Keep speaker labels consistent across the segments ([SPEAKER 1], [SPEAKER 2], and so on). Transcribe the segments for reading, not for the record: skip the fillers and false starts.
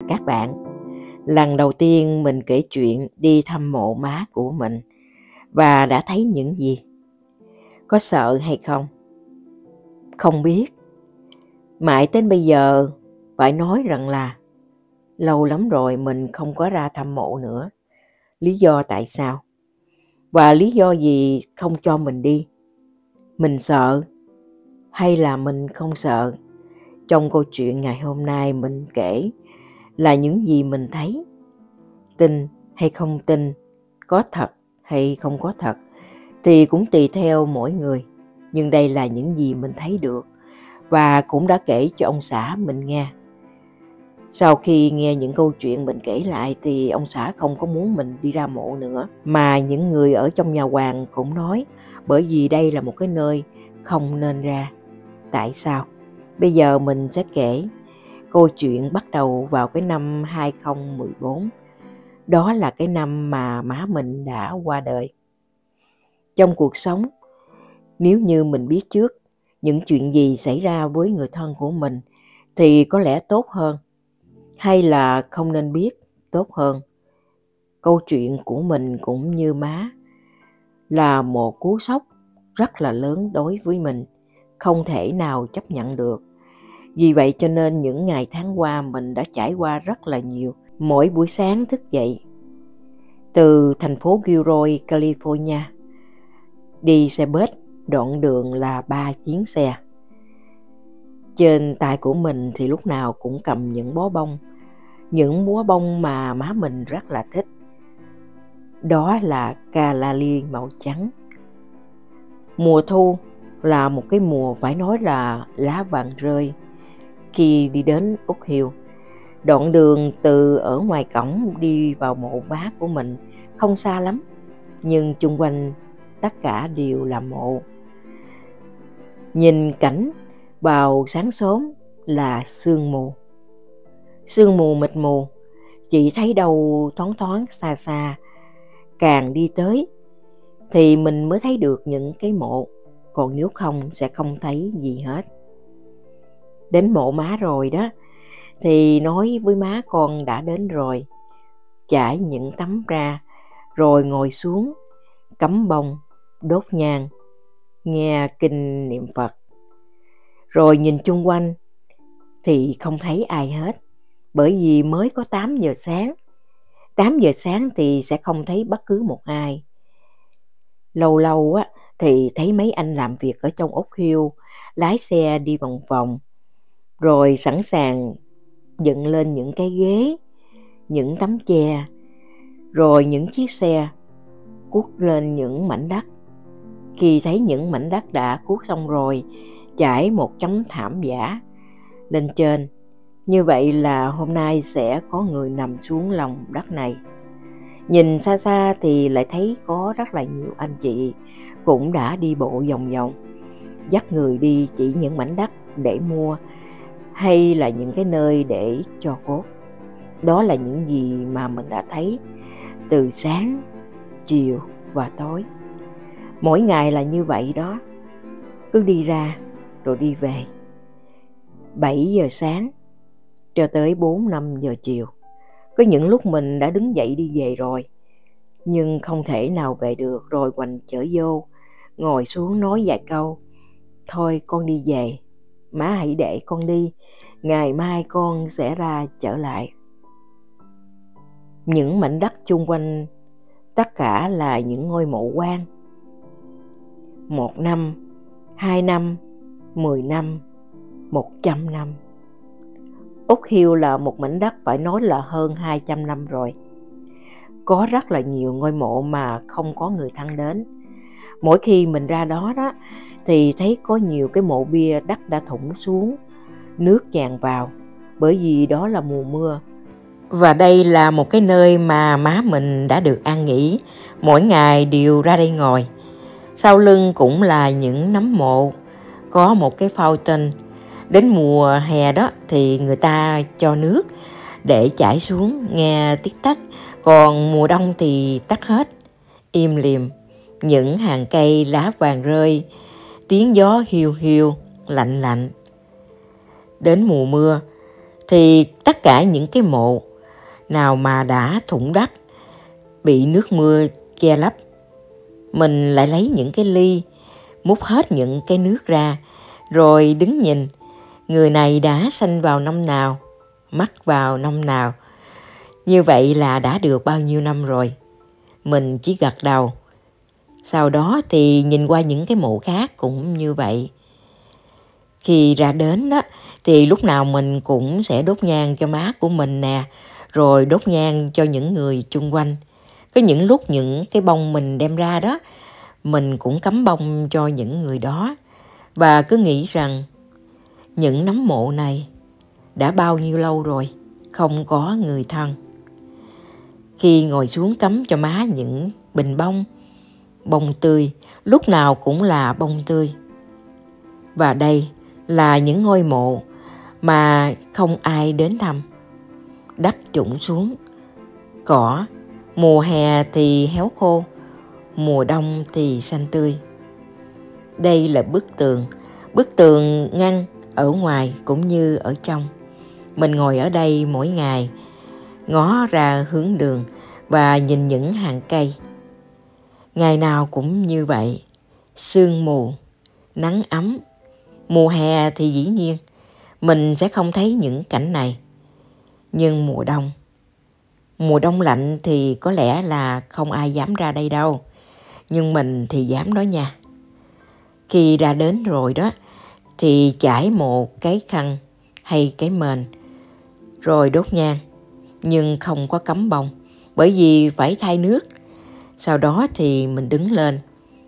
[SPEAKER 1] các bạn. Lần đầu tiên mình kể chuyện đi thăm mộ má của mình và đã thấy những gì? Có sợ hay không? Không biết. Mãi đến bây giờ phải nói rằng là lâu lắm rồi mình không có ra thăm mộ nữa. Lý do tại sao? Và lý do gì không cho mình đi? Mình sợ hay là mình không sợ? Trong câu chuyện ngày hôm nay mình kể là những gì mình thấy. Tin hay không tin, có thật hay không có thật thì cũng tùy theo mỗi người. Nhưng đây là những gì mình thấy được và cũng đã kể cho ông xã mình nghe. Sau khi nghe những câu chuyện mình kể lại thì ông xã không có muốn mình đi ra mộ nữa. Mà những người ở trong nhà hoàng cũng nói bởi vì đây là một cái nơi không nên ra. Tại sao? Bây giờ mình sẽ kể. Câu chuyện bắt đầu vào cái năm 2014. Đó là cái năm mà má mình đã qua đời. Trong cuộc sống, nếu như mình biết trước những chuyện gì xảy ra với người thân của mình thì có lẽ tốt hơn. Hay là không nên biết tốt hơn. Câu chuyện của mình cũng như má là một cú sốc rất là lớn đối với mình, không thể nào chấp nhận được. Vì vậy cho nên những ngày tháng qua mình đã trải qua rất là nhiều. Mỗi buổi sáng thức dậy, từ thành phố Gilroy, California, đi xe bus, đoạn đường là 3 chuyến xe. Trên tay của mình thì lúc nào cũng cầm những bó bông, những búa bông mà má mình rất là thích. Đó là calla-li màu trắng. Mùa thu là một cái mùa phải nói là lá vàng rơi. Khi đi đến Úc Hill, đoạn đường từ ở ngoài cổng đi vào mộ má của mình không xa lắm, nhưng chung quanh tất cả đều là mộ. Nhìn cảnh vào sáng sớm là sương mù. Sương mù mịt mù, chỉ thấy đâu thoáng thoáng xa xa. Càng đi tới thì mình mới thấy được những cái mộ, còn nếu không sẽ không thấy gì hết. Đến mộ má rồi đó, thì nói với má con đã đến rồi. Trải những tấm ra, rồi ngồi xuống, cắm bông, đốt nhang, nghe kinh niệm Phật. Rồi nhìn chung quanh thì không thấy ai hết, bởi vì mới có 8 giờ sáng. 8 giờ sáng thì sẽ không thấy bất cứ một ai. Lâu lâu á, thì thấy mấy anh làm việc ở trong Úc Hill lái xe đi vòng vòng, rồi sẵn sàng dựng lên những cái ghế, những tấm che, rồi những chiếc xe cuốc lên những mảnh đất. Khi thấy những mảnh đất đã cuốc xong rồi, trải một tấm thảm giả lên trên. Như vậy là hôm nay sẽ có người nằm xuống lòng đất này. Nhìn xa xa thì lại thấy có rất là nhiều anh chị cũng đã đi bộ vòng vòng, dắt người đi chỉ những mảnh đất để mua hay là những cái nơi để cho cốt. Đó là những gì mà mình đã thấy từ sáng, chiều và tối. Mỗi ngày là như vậy đó, cứ đi ra rồi đi về. 7 giờ sáng cho tới 4-5 giờ chiều. Có những lúc mình đã đứng dậy đi về rồi, nhưng không thể nào về được, rồi Hoành chở vô, ngồi xuống nói vài câu. Thôi con đi về, má hãy để con đi, ngày mai con sẽ ra trở lại. Những mảnh đất chung quanh tất cả là những ngôi mộ quan. 1 năm, 2 năm, 10 năm, 100 năm. Úc Hill là một mảnh đất phải nói là hơn 200 năm rồi. Có rất là nhiều ngôi mộ mà không có người thân đến. Mỗi khi mình ra đó đó thì thấy có nhiều cái mộ bia đất đã thủng xuống, nước tràn vào, bởi vì đó là mùa mưa. Và đây là một cái nơi mà má mình đã được an nghỉ, mỗi ngày đều ra đây ngồi. Sau lưng cũng là những nấm mộ, có một cái fountain. Đến mùa hè đó thì người ta cho nước để chảy xuống nghe tích tắc, còn mùa đông thì tắt hết, im lìm. Những hàng cây lá vàng rơi, tiếng gió hiu hiu, lạnh lạnh. Đến mùa mưa thì tất cả những cái mộ nào mà đã thủng đất, bị nước mưa che lấp, mình lại lấy những cái ly, múc hết những cái nước ra, rồi đứng nhìn, người này đã sanh vào năm nào, mất vào năm nào. Như vậy là đã được bao nhiêu năm rồi. Mình chỉ gật đầu. Sau đó thì nhìn qua những cái mộ khác cũng như vậy. Khi ra đến đó, thì lúc nào mình cũng sẽ đốt nhang cho má của mình nè, rồi đốt nhang cho những người chung quanh. Có những lúc những cái bông mình đem ra đó, mình cũng cắm bông cho những người đó. Và cứ nghĩ rằng những nấm mộ này đã bao nhiêu lâu rồi, không có người thân. Khi ngồi xuống cắm cho má những bình bông, bông tươi, lúc nào cũng là bông tươi. Và đây là những ngôi mộ mà không ai đến thăm. Đất trũng xuống, cỏ, mùa hè thì héo khô, mùa đông thì xanh tươi. Đây là bức tường ngăn ở ngoài cũng như ở trong. Mình ngồi ở đây mỗi ngày, ngó ra hướng đường và nhìn những hàng cây. Ngày nào cũng như vậy, sương mù, nắng ấm. Mùa hè thì dĩ nhiên, mình sẽ không thấy những cảnh này. Nhưng mùa đông lạnh thì có lẽ là không ai dám ra đây đâu. Nhưng mình thì dám đó nha. Khi ra đến rồi đó, thì trải một cái khăn hay cái mền, rồi đốt nhang, nhưng không có cắm bông, bởi vì phải thay nước. Sau đó thì mình đứng lên.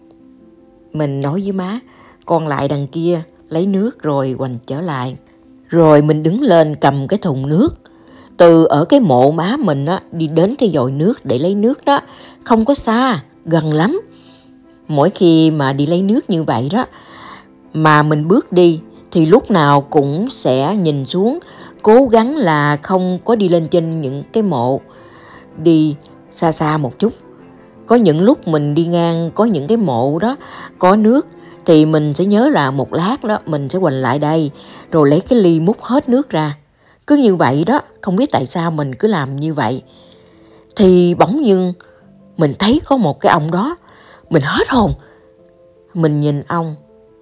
[SPEAKER 1] Mình nói với má, con lại đằng kia lấy nước rồi hoành trở lại. Rồi mình đứng lên cầm cái thùng nước. Từ ở cái mộ má mình á, đi đến cái vòi nước để lấy nước đó, không có xa, gần lắm. Mỗi khi mà đi lấy nước như vậy đó, mà mình bước đi thì lúc nào cũng sẽ nhìn xuống, cố gắng là không có đi lên trên những cái mộ, đi xa xa một chút. Có những lúc mình đi ngang có những cái mộ đó có nước thì mình sẽ nhớ là một lát đó mình sẽ quành lại đây, rồi lấy cái ly múc hết nước ra. Cứ như vậy đó, không biết tại sao mình cứ làm như vậy. Thì bỗng dưng mình thấy có một cái ông đó, mình hết hồn. Mình nhìn ông,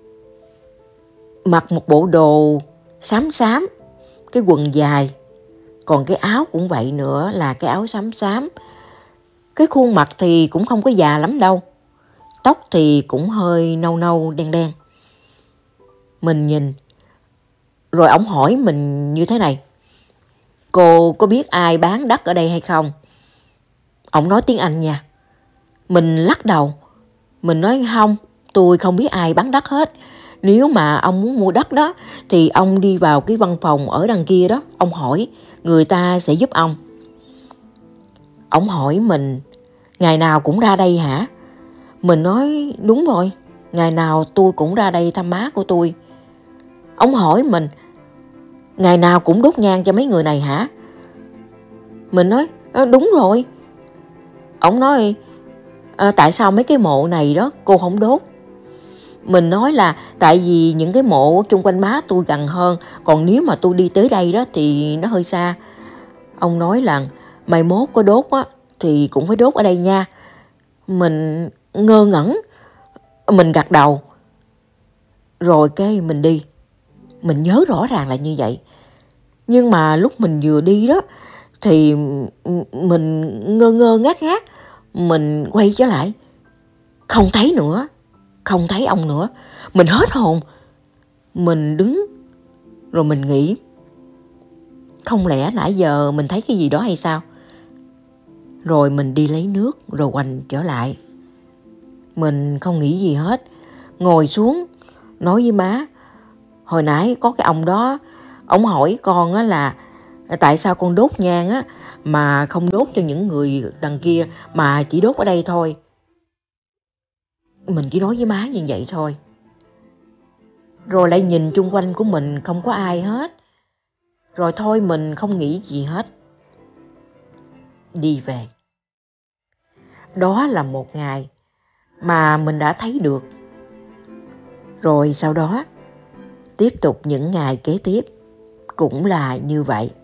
[SPEAKER 1] mặc một bộ đồ xám xám, cái quần dài, còn cái áo cũng vậy nữa, là cái áo xám xám. Cái khuôn mặt thì cũng không có già lắm đâu, tóc thì cũng hơi nâu nâu đen đen. Mình nhìn, rồi ổng hỏi mình như thế này: cô có biết ai bán đất ở đây hay không? Ổng nói tiếng Anh nha. Mình lắc đầu, mình nói không, tôi không biết ai bán đất hết. Nếu mà ông muốn mua đất đó thì ông đi vào cái văn phòng ở đằng kia đó, ông hỏi, người ta sẽ giúp ông. Ông hỏi mình, ngày nào cũng ra đây hả? Mình nói đúng rồi, ngày nào tôi cũng ra đây thăm má của tôi. Ông hỏi mình, ngày nào cũng đốt nhang cho mấy người này hả? Mình nói đúng rồi. Ông nói tại sao mấy cái mộ này đó cô không đốt? Mình nói là tại vì những cái mộ chung quanh má tôi gần hơn, còn nếu mà tôi đi tới đây đó thì nó hơi xa. Ông nói là mai mốt có đốt á thì cũng phải đốt ở đây nha. Mình ngơ ngẩn, mình gật đầu. Rồi cái mình đi. Mình nhớ rõ ràng là như vậy. Nhưng mà lúc mình vừa đi đó thì mình ngơ ngơ ngác ngác. Mình quay trở lại, không thấy nữa, không thấy ông nữa. Mình hết hồn. Mình đứng rồi mình nghĩ, không lẽ nãy giờ mình thấy cái gì đó hay sao? Rồi mình đi lấy nước rồi hoành trở lại. Mình không nghĩ gì hết, ngồi xuống nói với má, hồi nãy có cái ông đó, ông hỏi con á là tại sao con đốt nhang á mà không đốt cho những người đằng kia mà chỉ đốt ở đây thôi. Mình chỉ nói với má như vậy thôi. Rồi lại nhìn chung quanh của mình không có ai hết. Rồi thôi mình không nghĩ gì hết. Đi về. Đó là một ngày mà mình đã thấy được. Rồi sau đó, tiếp tục những ngày kế tiếp cũng là như vậy.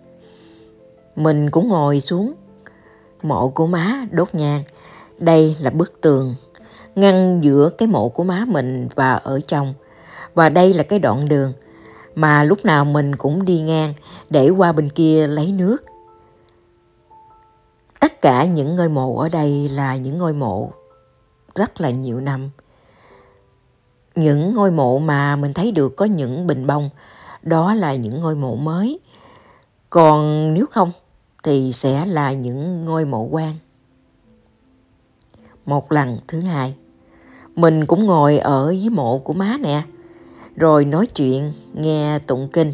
[SPEAKER 1] Mình cũng ngồi xuống mộ của má đốt nhang. Đây là bức tường ngăn giữa cái mộ của má mình và ở trong. Và đây là cái đoạn đường mà lúc nào mình cũng đi ngang để qua bên kia lấy nước. Tất cả những ngôi mộ ở đây là những ngôi mộ rất là nhiều năm. Những ngôi mộ mà mình thấy được có những bình bông, đó là những ngôi mộ mới. Còn nếu không thì sẽ là những ngôi mộ quan. Một lần thứ hai, mình cũng ngồi ở dưới mộ của má nè, rồi nói chuyện, nghe tụng kinh.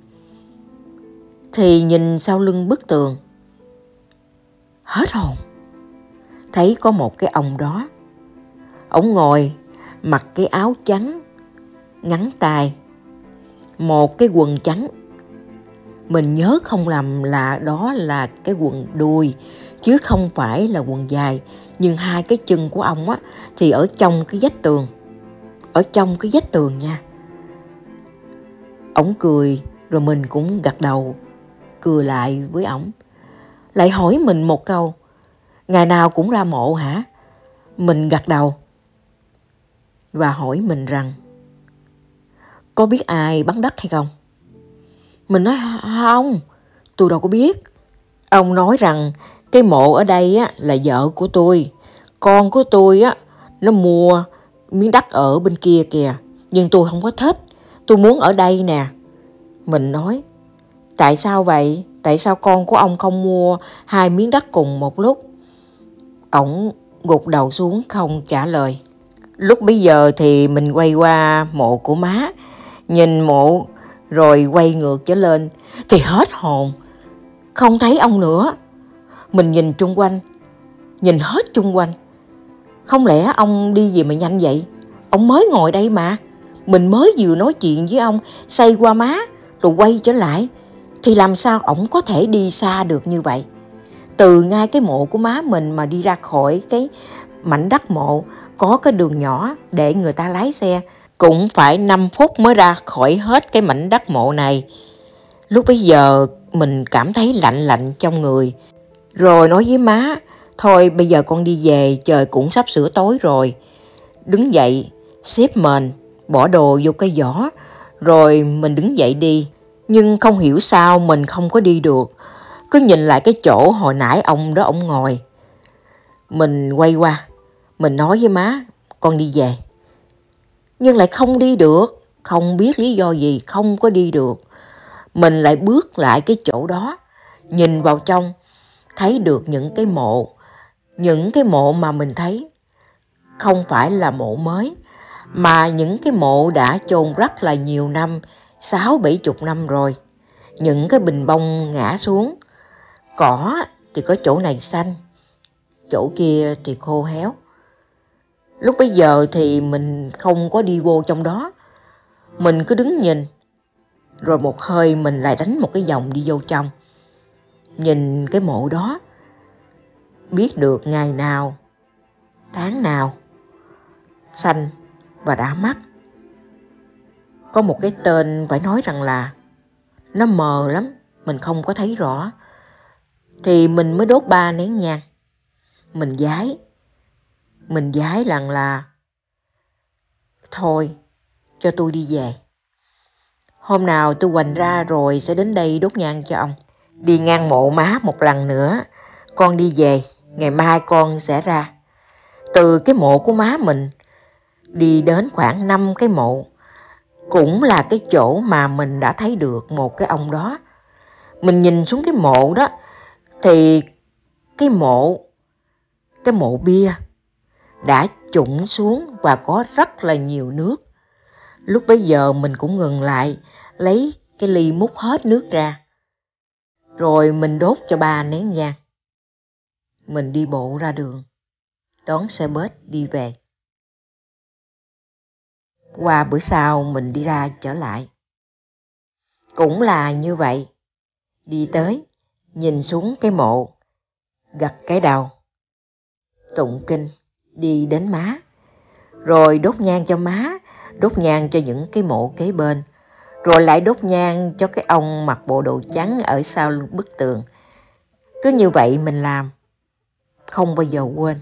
[SPEAKER 1] Thì nhìn sau lưng bức tường, hết hồn. Thấy có một cái ông đó. Ông ngồi mặc cái áo trắng, ngắn tay, một cái quần trắng. Mình nhớ không lầm là đó là cái quần đùi, chứ không phải là quần dài. Nhưng hai cái chân của ông á thì ở trong cái vách tường. Ở trong cái vách tường nha. Ổng cười, rồi mình cũng gật đầu, cười lại với ổng. Lại hỏi mình một câu, ngày nào cũng ra mộ hả? Mình gật đầu. Và hỏi mình rằng, có biết ai bán đất hay không? Mình nói không, tôi đâu có biết. Ông nói rằng cái mộ ở đây á, là vợ của tôi. Con của tôi á, nó mua miếng đất ở bên kia kìa. Nhưng tôi không có thích, tôi muốn ở đây nè. Mình nói, tại sao vậy? Tại sao con của ông không mua hai miếng đất cùng một lúc? Ổng gục đầu xuống không trả lời. Lúc bấy giờ thì mình quay qua mộ của má, nhìn mộ rồi quay ngược trở lên thì hết hồn, không thấy ông nữa. Mình nhìn chung quanh, nhìn hết chung quanh. Không lẽ ông đi gì mà nhanh vậy? Ông mới ngồi đây mà. Mình mới vừa nói chuyện với ông, xoay qua má rồi quay trở lại. Thì làm sao ổng có thể đi xa được như vậy? Từ ngay cái mộ của má mình mà đi ra khỏi cái mảnh đất mộ, có cái đường nhỏ để người ta lái xe, cũng phải 5 phút mới ra khỏi hết cái mảnh đất mộ này. Lúc bấy giờ mình cảm thấy lạnh lạnh trong người. Rồi nói với má, thôi bây giờ con đi về, trời cũng sắp sửa tối rồi. Đứng dậy, xếp mền, bỏ đồ vô cái giỏ, rồi mình đứng dậy đi. Nhưng không hiểu sao mình không có đi được. Cứ nhìn lại cái chỗ hồi nãy ông đó ông ngồi. Mình quay qua, mình nói với má, con đi về. Nhưng lại không đi được, không biết lý do gì không có đi được. Mình lại bước lại cái chỗ đó, nhìn vào trong, thấy được những cái mộ. Những cái mộ mà mình thấy không phải là mộ mới, mà những cái mộ đã chôn rất là nhiều năm, 60-70 năm rồi. Những cái bình bông ngã xuống, cỏ thì có chỗ này xanh, chỗ kia thì khô héo. Lúc bấy giờ thì mình không có đi vô trong đó, mình cứ đứng nhìn. Rồi một hơi mình lại đánh một cái vòng đi vô trong. Nhìn cái mộ đó, biết được ngày nào, tháng nào, xanh và đã mắt. Có một cái tên phải nói rằng là nó mờ lắm, mình không có thấy rõ. Thì mình mới đốt 3 nén nhang. Mình vái rằng là thôi, cho tôi đi về. Hôm nào tôi hoành ra rồi sẽ đến đây đốt nhang cho ông. Đi ngang mộ má một lần nữa, con đi về, ngày mai con sẽ ra. Từ cái mộ của má mình, đi đến khoảng 5 cái mộ, cũng là cái chỗ mà mình đã thấy được một cái ông đó. Mình nhìn xuống cái mộ đó, thì cái mộ bia đã trũng xuống và có rất là nhiều nước. Lúc bấy giờ mình cũng ngừng lại, lấy cái ly múc hết nước ra. Rồi mình đốt cho 3 nén nhang. Mình đi bộ ra đường, đón xe bus đi về. Qua bữa sau mình đi ra trở lại. Cũng là như vậy. Đi tới, nhìn xuống cái mộ, gật cái đầu, tụng kinh, đi đến má. Rồi đốt nhang cho má, đốt nhang cho những cái mộ kế bên. Rồi lại đốt nhang cho cái ông mặc bộ đồ trắng ở sau bức tường. Cứ như vậy mình làm, không bao giờ quên.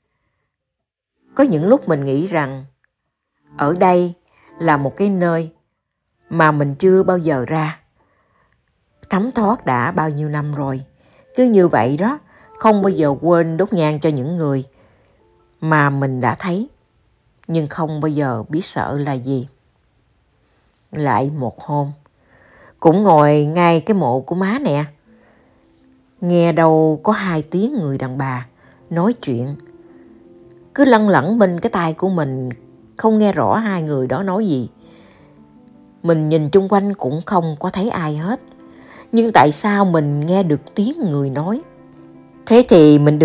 [SPEAKER 1] Có những lúc mình nghĩ rằng ở đây là một cái nơi mà mình chưa bao giờ ra. Thấm thoát đã bao nhiêu năm rồi. Cứ như vậy đó, không bao giờ quên đốt nhang cho những người mà mình đã thấy, nhưng không bao giờ biết sợ là gì. Lại một hôm, cũng ngồi ngay cái mộ của má nè. Nghe đâu có 2 tiếng người đàn bà nói chuyện. Cứ lân lẫn bên cái tai của mình, không nghe rõ 2 người đó nói gì. Mình nhìn chung quanh cũng không có thấy ai hết. Nhưng tại sao mình nghe được tiếng người nói? Thế thì mình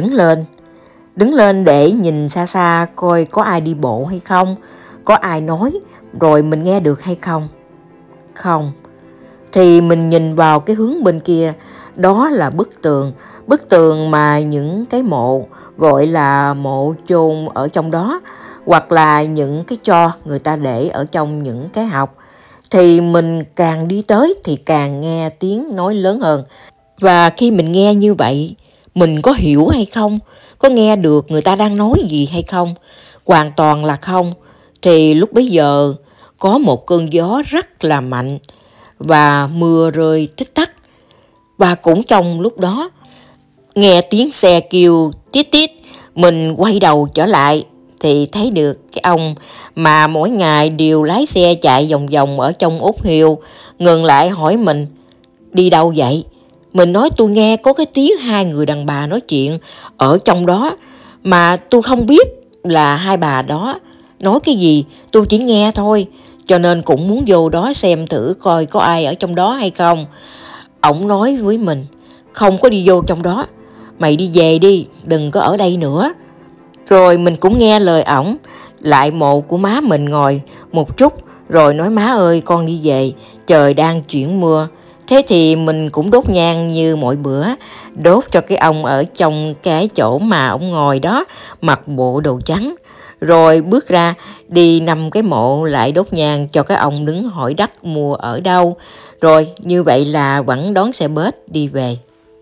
[SPEAKER 1] đứng lên để nhìn xa xa coi có ai đi bộ hay không, có ai nói, rồi mình nghe được hay không. Không. Thì mình nhìn vào cái hướng bên kia, đó là bức tường mà những cái mộ gọi là mộ chôn ở trong đó, hoặc là những cái tro người ta để ở trong những cái hộc. Thì mình càng đi tới thì càng nghe tiếng nói lớn hơn. Và khi mình nghe như vậy, mình có hiểu hay không? Có nghe được người ta đang nói gì hay không? Hoàn toàn là không. Thì lúc bấy giờ có một cơn gió rất là mạnh và mưa rơi tích tắc. Và cũng trong lúc đó, nghe tiếng xe kêu tít tít, mình quay đầu trở lại thì thấy được cái ông mà mỗi ngày đều lái xe chạy vòng vòng ở trong Út Hill, ngừng lại hỏi mình, đi đâu vậy? Mình nói tôi nghe có cái tiếng 2 người đàn bà nói chuyện ở trong đó, mà tôi không biết là 2 bà đó nói cái gì, tôi chỉ nghe thôi, cho nên cũng muốn vô đó xem thử coi có ai ở trong đó hay không. Ổng nói với mình, không có đi vô trong đó, mày đi về đi, đừng có ở đây nữa. Rồi mình cũng nghe lời ổng, lại mộ của má mình ngồi một chút, rồi nói má ơi con đi về, trời đang chuyển mưa. Thế thì mình cũng đốt nhang như mọi bữa, đốt cho cái ông ở trong cái chỗ mà ổng ngồi đó, mặc bộ đồ trắng. Rồi bước ra, đi 5 cái mộ lại đốt nhang cho cái ông đứng hỏi đất mua ở đâu. Rồi như vậy là vẫn đón xe bus đi về.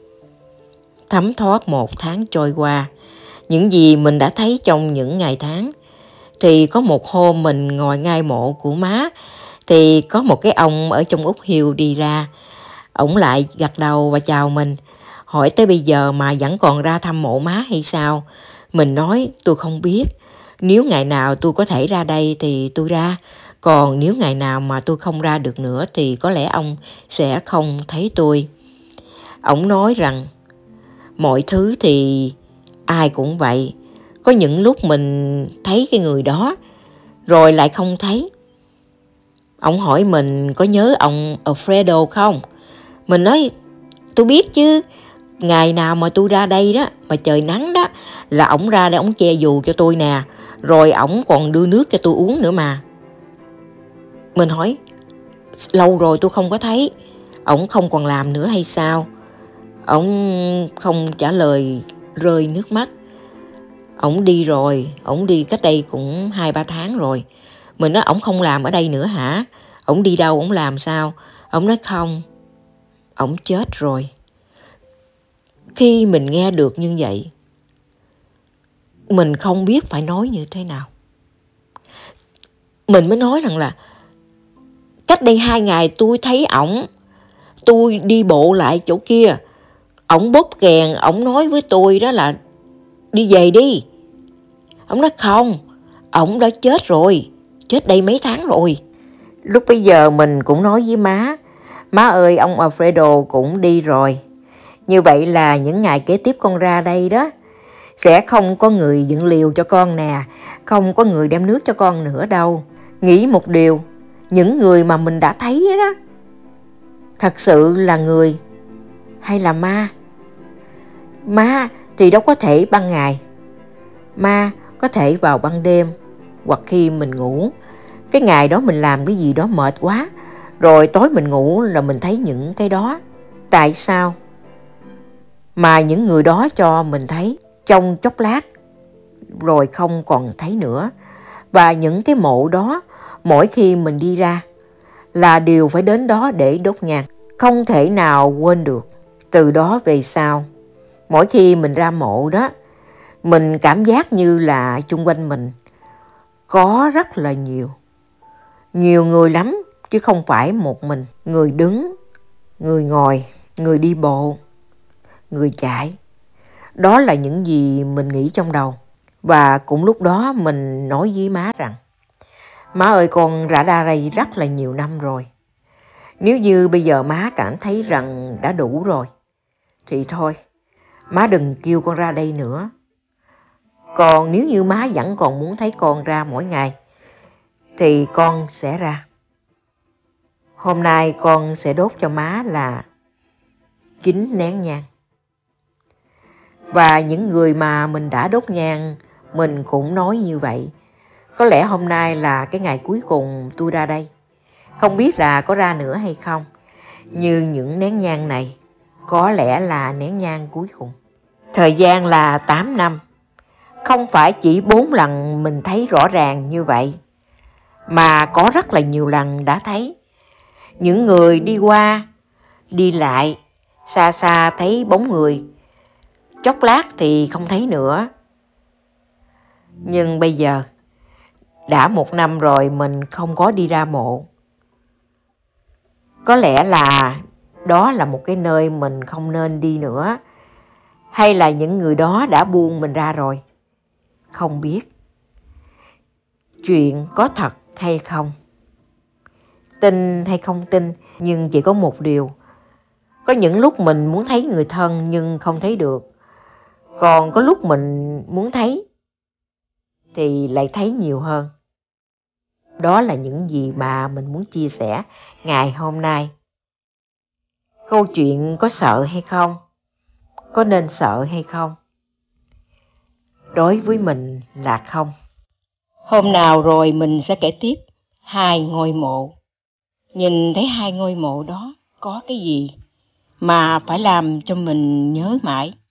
[SPEAKER 1] Thấm thoát 1 tháng trôi qua. Những gì mình đã thấy trong những ngày tháng. Thì có một hôm mình ngồi ngay mộ của má, thì có một cái ông ở trong Út Hill đi ra. Ổng lại gật đầu và chào mình, hỏi tới bây giờ mà vẫn còn ra thăm mộ má hay sao? Mình nói tôi không biết, nếu ngày nào tôi có thể ra đây thì tôi ra, còn nếu ngày nào mà tôi không ra được nữa thì có lẽ ông sẽ không thấy tôi. Ổng nói rằng mọi thứ thì ai cũng vậy, có những lúc mình thấy cái người đó rồi lại không thấy. Ổng hỏi mình có nhớ ông Alfredo không? Mình nói tôi biết chứ, ngày nào mà tôi ra đây đó mà trời nắng đó là ổng ra để ổng che dù cho tôi nè, rồi ổng còn đưa nước cho tôi uống nữa mà. Mình hỏi lâu rồi tôi không có thấy, ổng không còn làm nữa hay sao? Ổng không trả lời, rơi nước mắt. Ổng đi rồi, ổng đi cách đây cũng 2-3 tháng rồi. Mình nói ổng không làm ở đây nữa hả? Ổng đi đâu, ổng làm sao? Ổng nói không, ổng chết rồi. Khi mình nghe được như vậy, mình không biết phải nói như thế nào. Mình mới nói rằng là cách đây 2 ngày tôi thấy ổng, tôi đi bộ lại chỗ kia, ổng bóp kèn, ổng nói với tôi đó là đi về đi. Ổng nói không, ổng đã chết rồi, chết đây mấy tháng rồi. Lúc bây giờ mình cũng nói với má ơi ông Alfredo cũng đi rồi. Như vậy là những ngày kế tiếp con ra đây đó, sẽ không có người dựng liều cho con nè, không có người đem nước cho con nữa đâu. Nghĩ một điều, những người mà mình đã thấy đó, thật sự là người hay là ma? Ma thì đâu có thể ban ngày, ma có thể vào ban đêm hoặc khi mình ngủ. Cái ngày đó mình làm cái gì đó mệt quá, rồi tối mình ngủ là mình thấy những cái đó. Tại sao mà những người đó cho mình thấy trong chốc lát rồi không còn thấy nữa? Và những cái mộ đó mỗi khi mình đi ra là đều phải đến đó để đốt nhang, không thể nào quên được. Từ đó về sau Mỗi khi mình ra mộ đó, mình cảm giác như là chung quanh mình có rất là nhiều người lắm, chứ không phải một mình. Người đứng, người ngồi, người đi bộ, người chạy. Đó là những gì mình nghĩ trong đầu. Và cũng lúc đó mình nói với má rằng, má ơi, con đã ra đây rất là nhiều năm rồi. Nếu như bây giờ má cảm thấy rằng đã đủ rồi, thì thôi, má đừng kêu con ra đây nữa. Còn nếu như má vẫn còn muốn thấy con ra mỗi ngày, thì con sẽ ra. Hôm nay con sẽ đốt cho má là 9 nén nhang. Và những người mà mình đã đốt nhang, mình cũng nói như vậy. Có lẽ hôm nay là cái ngày cuối cùng tôi ra đây. Không biết là có ra nữa hay không. Như những nén nhang này, có lẽ là nén nhang cuối cùng. Thời gian là 8 năm. Không phải chỉ 4 lần mình thấy rõ ràng như vậy, mà có rất là nhiều lần đã thấy. Những người đi qua, đi lại, xa xa thấy bóng người, chốc lát thì không thấy nữa. Nhưng bây giờ, đã 1 năm rồi mình không có đi ra mộ. Có lẽ là đó là một cái nơi mình không nên đi nữa. Hay là những người đó đã buông mình ra rồi. Không biết. Chuyện có thật hay không? Tin hay không tin, nhưng chỉ có một điều. Có những lúc mình muốn thấy người thân nhưng không thấy được. Còn có lúc mình muốn thấy thì lại thấy nhiều hơn. Đó là những gì mà mình muốn chia sẻ ngày hôm nay. Câu chuyện có sợ hay không? Có nên sợ hay không? Đối với mình là không. Hôm nào rồi mình sẽ kể tiếp 2 ngôi mộ. Nhìn thấy 2 ngôi mộ đó có cái gì mà phải làm cho mình nhớ mãi.